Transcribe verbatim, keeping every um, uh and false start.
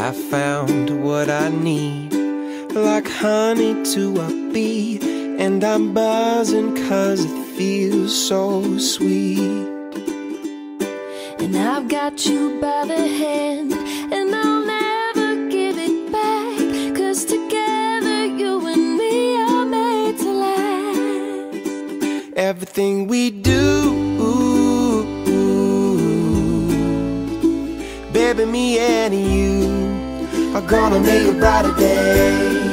I found what I need, like honey to a bee, and I'm buzzing 'cause it feels so sweet. And I've got you by the hand, and I'll never give it back, 'cause together you and me are made to last. Everything we do, baby, me and you are gonna make a brighter day.